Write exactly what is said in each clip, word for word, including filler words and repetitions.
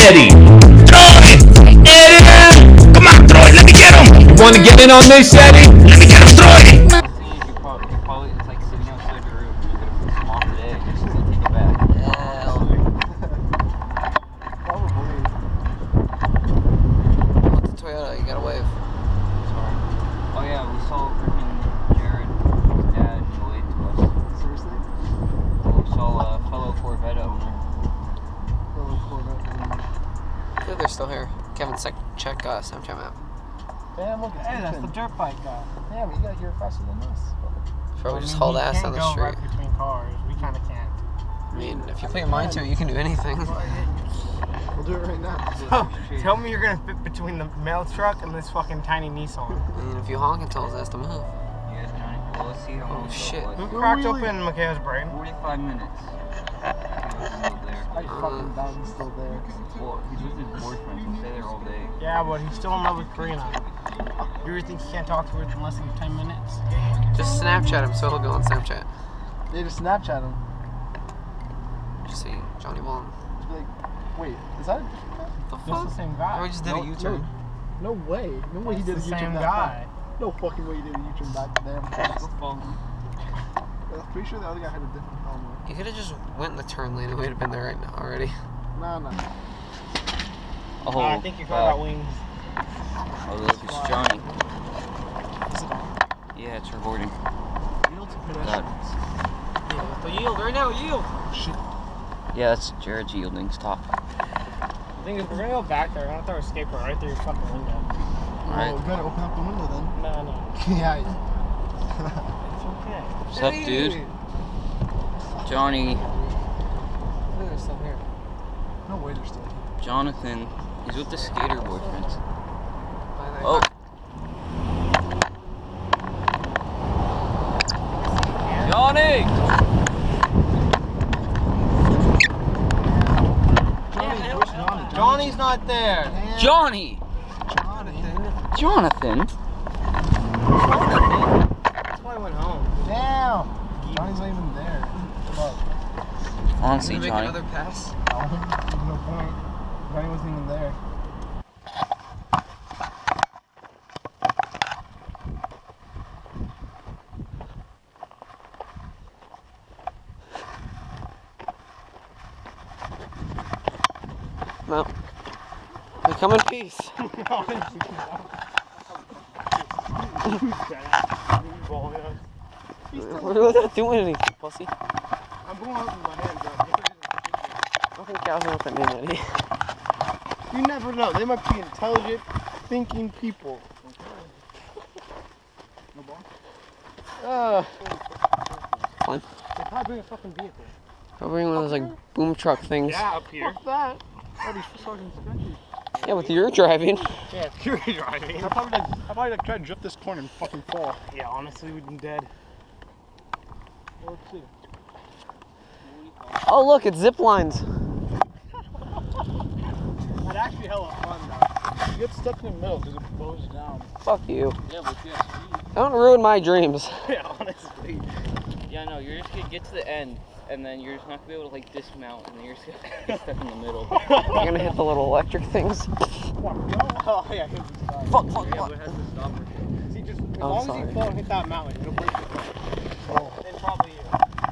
Eddie. Troy! Eddie! Come on, Troy, let me get him! You wanna get in on this, Eddie? Let me get him, Troy! Probably, it's like sitting outside your room. You're gonna piss him off today just to take it back. Probably. What's the Toyota? You gotta wave. Sorry. Oh yeah, we saw freaking Jared, his dad, he waved to us. Seriously? Well, we saw a fellow Corvette owner. Fellow Corvette owner. I think they're still here. Kevin, sec check uh, Snapchat map. Damn, look, Hey, that's the dirt bike guy. Damn, you got here faster than us. Probably I just mean, hold we ass can't on the go street. right between cars. We kind of can't. I mean, if you put your mind to it, you can do anything. We'll do it right now. So, tell me you're gonna fit between the mail truck and this fucking tiny Nissan. I mean, if you honk and tell his ass to move. Yes, Johnny. Well, let's see how long Oh, it shit. goes. Who Who cracked really- open Mikhail's brain? forty-five minutes. He was still there. I fucking doubt he's still there. Well, he's with his boyfriend. He'll stay there all day. Yeah, but he's still in love with Karina. Do you think he can't talk to her in less than ten minutes? Just Snapchat him so he'll go on Snapchat. They just Snapchat him. Just see Johnny Bond. Just be like, wait, is that a different guy? The That's the fuck? same Oh, guy. we just did No, a U-turn. No way. No way he did a That's the U-turn same that guy. fast. No fucking way he did a U-turn back there. Phone. I'm pretty sure the other guy had a different helmet. You could have just went in the turn lane and we'd have been there right now already. Nah, nah. Oh, Uh, I think you forgot about wings. Oh, look, it's Johnny. Is it on? Yeah, it's recording. Yield to God. pedestrians. Yeah, the yield right now, yield! Shit. Yeah, that's Jared's yielding. Stop. The thing is, we're gonna go back there. We're gonna throw a skateboard right through your fucking window. Alright. Oh, we gotta open up the window then. No, no. Yeah. It's okay. What's up, dude? Johnny. Look, they're still here. No way they're still here. Jonathan. He's with the skater boyfriends. Bye, bye. Oh. Johnny! Johnny, where's Johnny? Johnny's not there. Damn. Johnny! Jonathan. Jonathan? That's why I went home. Damn. Johnny's not even there. Fuck. Honestly, Gonna make Johnny. another pass? No, there's no point. Johnny wasn't even there. No. We come in peace. We're not doing anything, pussy. I'm going up with my hands up. I think cows know what that means, Eddie. You never know. They might be intelligent, thinking people. No ball? Uh, Fine. They probably bring a fucking vehicle. I'll bring one of those like boom truck things. Yeah, up here. Fuck that. That'd be fucking sketchy. Yeah, with your driving. Yeah, you're driving. I'd probably like, I'd probably like try to drift this corner and fucking fall. Yeah, honestly, we'd be dead. Well, let's see. Oh look, it's zip lines. That's actually hella fun though. You get stuck in the middle because it blows down. Fuck you. Yeah, but yeah. Don't ruin my dreams. Yeah, honestly. Yeah, no, you're just gonna get to the end, and then you're just not gonna be able to like dismount, and then you're just gonna get stuck in the middle. You're gonna hit the little electric things. Oh yeah, hit the side. Fuck, fuck, Yeah, fuck. but it has to stop for sure. See, just as I'm long sorry. as you fall and hit that mountain, it'll break your foot. Oh. Then probably you.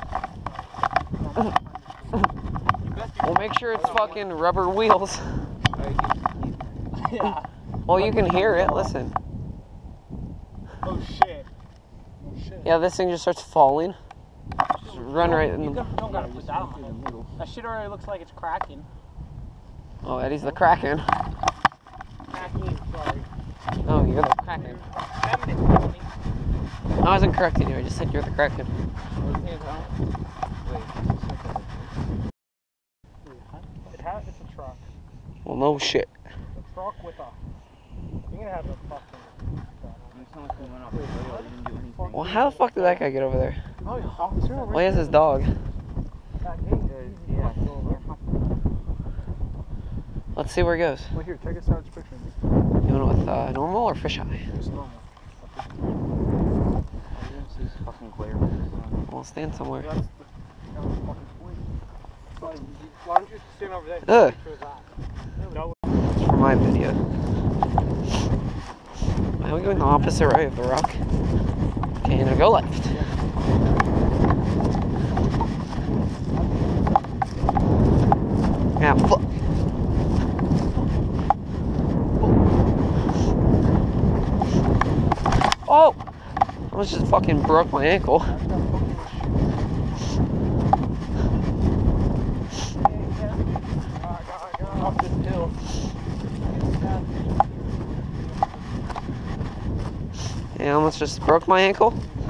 We'll make sure it's fucking rubber wheels. Yeah. Well, you can hear it. Listen. Oh shit. Oh shit. Yeah, this thing just starts falling. Just run right in You the. don't, don't gotta put that on my head. That shit already looks like it's cracking. Oh, Eddie's the Kraken. Cracking, sorry. Oh, you're the Kraken. Feminine, Tony. I wasn't correcting you. I just said you're the Kraken. It has, it's a truck. Well, no shit. A truck with a. You're gonna have a fucking. Well, how the fuck did that guy get over there? Oh, yeah. Officer over Well, he has his dog. Yeah. Let's see where it goes. Well, here, take a savage picture. You want it with uh, normal or fisheye? It's normal. This is fucking glare. We'll stand somewhere. That's the, that was fucking point. Why don't you stand over there? Ugh. Picture of that. It's for my video. Am I going the opposite way of the rock? Okay, now go left. Yeah, fuck. Oh! I almost just fucking broke my ankle. Off this hill. Yeah, I almost just broke my ankle.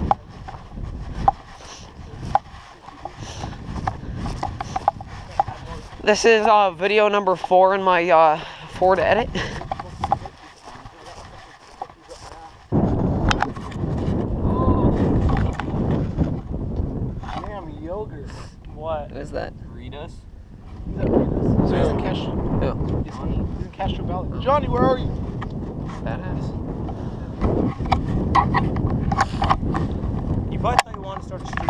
This is uh, video number four in my uh, Ford Edit. Damn yogurt. What? What is that? Read us. Is that Rita's? So he's in Castro. Who? He's in Castro Valley. Johnny, where are you? Badass. You probably thought you wanted to start a street.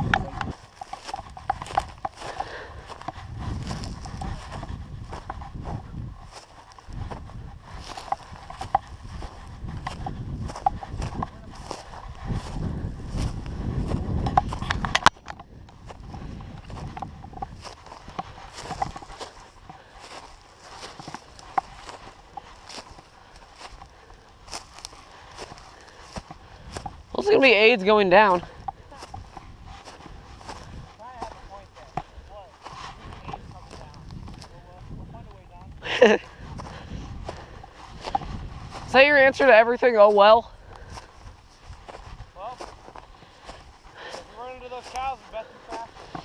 Well, it's gonna be AIDS going down. Is that your answer to everything? Oh well. Well, if you run into those cows, you bet them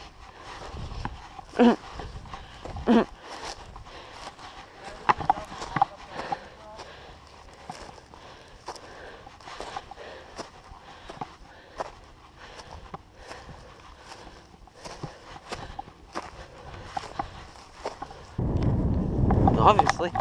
fast. Obviously.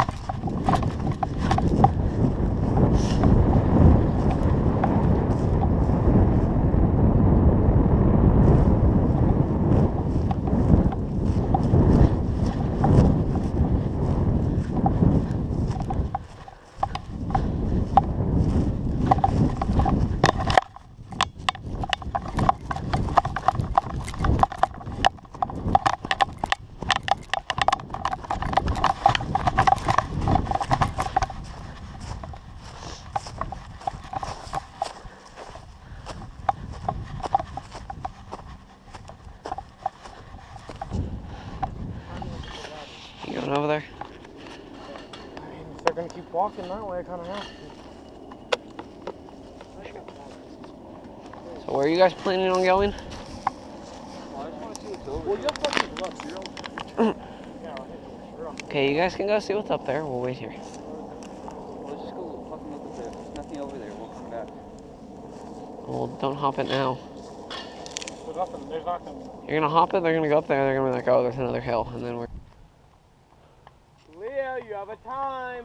You going over there? I mean, if they're gonna keep walking that way, I kind of have to. So where are you guys planning on going? Well, you're fucking nuts. You're on. Yeah, you're on. Okay, you guys can go see what's up there. We'll wait here. Let's just go fucking look up there. There's nothing over there. We'll come back. Well, don't hop it now. There's nothing. There's nothing. You're gonna hop it, they're gonna go up there, they're gonna be like, oh, there's another hill, and then we're... Leo, you have a time.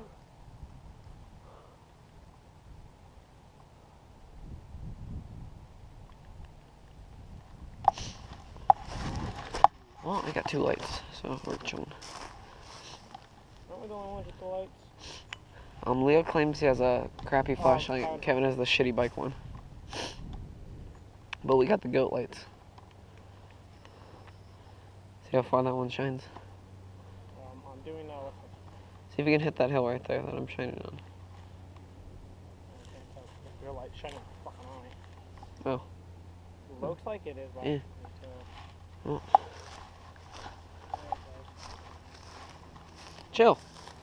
Well, I got two lights, so we're chilling. Aren't we the only ones with the lights? Um, Leo claims he has a crappy Oh, flashlight, God. Kevin has the shitty bike one. But we got the goat lights. See how far that one shines? Um, I'm doing that with See if you can hit that hill right there that I'm shining on. I can't tell if your light shining fucking on it. Oh. It looks like it is, but Yeah. I can't tell. Oh. Chill.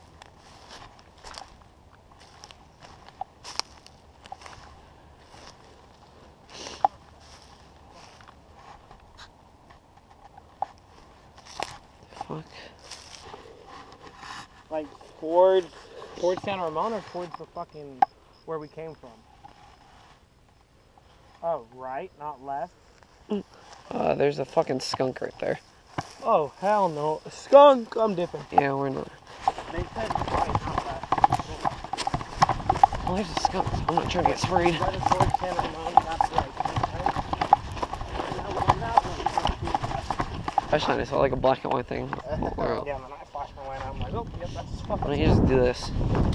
Fuck. Like towards towards Santa Ramon or towards the fucking where we came from? Oh, right, not left. Uh, there's a fucking skunk right there. Oh hell no, skunk! I'm dipping. Yeah, we're not. They said right, not left. Well, there's a skunk. So I'm not trying to get sprayed. That is towards Santa Ramon. That's right. Flashlight, I saw like a black and white thing. Where else? Yeah, and then I flashed my light. I'm like, Oh, yep, that's Why don't you just do this?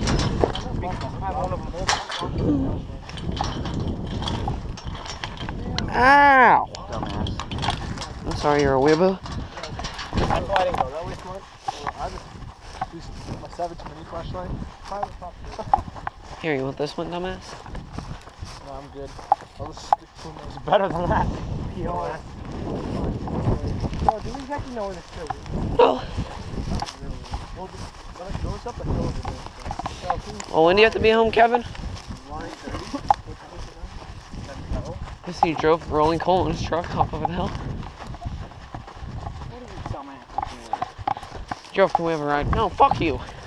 Ow! Dumbass. I'm sorry, you're a weirdo. That's why I didn't go that way smart. I just use my Savage mini flashlight. Private property. Here, you want this one, dumbass? No, I'm good. I'll just stick to one that's better than that. P O S. No, do we exactly know where this is? Oh. Well, just when it goes up the hill over there. So. Well, when do you have to be home, Kevin? Line thirty. I see you drove rolling coal in his truck off of a hill. What did you tell me? Drove, can we have a ride? No, fuck you.